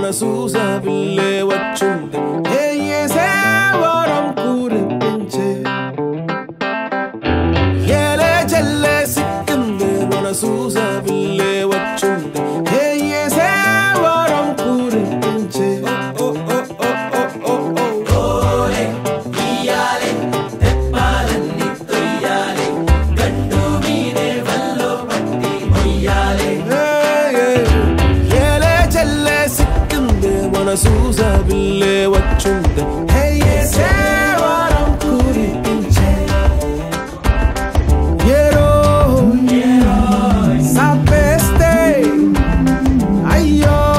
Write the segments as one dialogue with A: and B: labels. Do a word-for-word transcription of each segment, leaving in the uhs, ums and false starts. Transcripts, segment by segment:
A: మనసు జాబిల్లే వచ్చింది ఏసే వరం కురిపించే ఏలే చెల్లే సిక్కింది మనసు జాబిల్లే వచ్చింది ఏసే వరం కురిపించే మనసు జాబిల్లే వచ్చింది ఏసే వరం కురిపించే ఏరో సాపేస్తే అయ్యో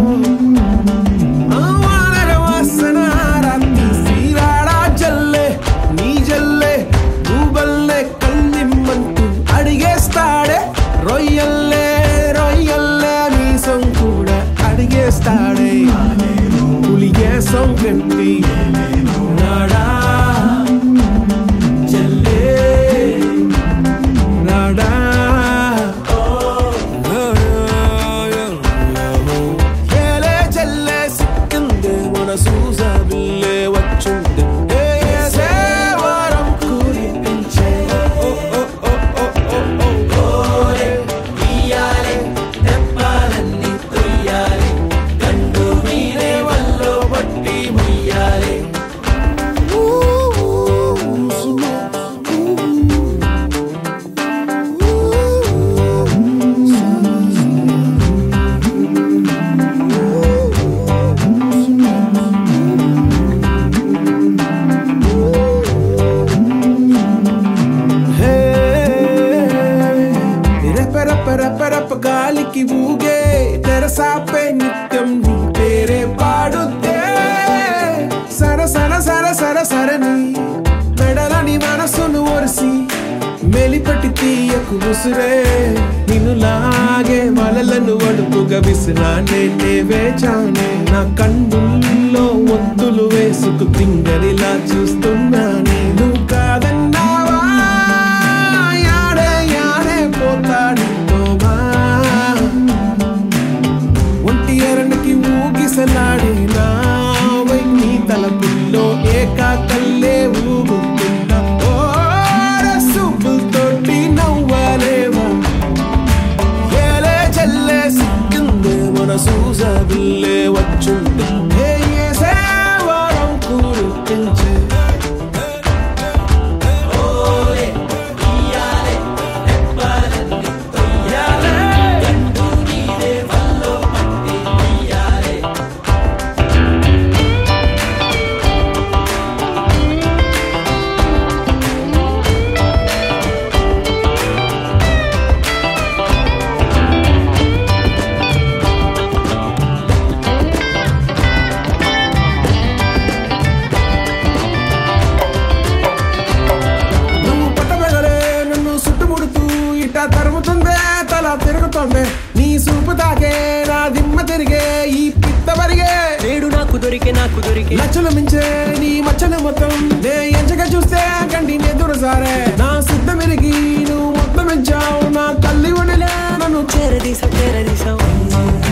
A: వానర వాసన రాత్రి శ్రీరాడా జల్లే నీ జల్లే గూబల్లే కళ్ళిమ్మంటూ అడిగేస్తాడే రొయ్యల్లే రొయ్యల్లే మీసం కూడా అడిగేస్తాడే సంగతి నాడా చెల్లే నాడా ఏలే చెల్లే సిక్కింది మనసు జాబిల్లే వచ్చింది ఏసే వరం కురిపించే గాలికి ఊగే తెరసాపే నిత్యం నీ పేరే పాడుతే సర సర సర సర సరని మెడలని మనసును ఒరిసి మెలిపట్టి తీయకు ఉసురే నిన్ను లాగే వలలను వడుపుగా విసిరా నేనే వేచానే నా కన్నుల్లో ఒత్తులు వేసుకు తింగరిలా చూస్తున్నా నేను కాదన్నావా యాడే యాడే పోతాడు ఊగిసలాడే నావై నీ తలపుల్లో ఏకాకల్లే ఊగుతున్నా ఓ రసూపులతోటి నవ్వాలేవా ఏలే చెల్లే సిక్కింది మనసు జాబిల్లే వచ్చింది ఏసే వరం కురిపించే తరుముతుందే తల తిరుగుతుందే నీ సూపు తాకే నా దిమ్మ తిరిగే ఈ పిత్త పరిగే
B: నేడు నాకు దొరికే నాకు దొరికే
A: లచ్చలు మించే నీ మచ్చలు మొత్తం నే ఎంచగా చూస్తే కంటి నెదురు సారే నా సిద్ధ మెరిగి నువ్వు మొత్తం పెంచావు నా తల్లి వడిలే నన్ను
B: చేరదీసావు చేరదీసావు